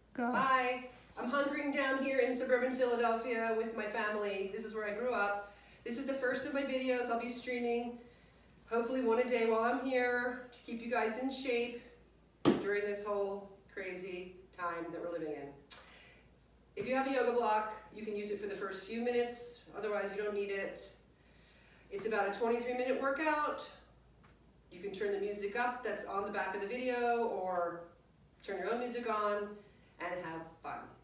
Go. Hi, I'm hunkering down here in suburban Philadelphia with my family. This is where I grew up. This is the first of my videos I'll be streaming, hopefully one a day while I'm here, to keep you guys in shape during this whole crazy time that we're living in. If you have a yoga block, you can use it for the first few minutes, otherwise you don't need it. It's about a 23-minute workout. You can turn the music up that's on the back of the video or turn your own music on and have fun.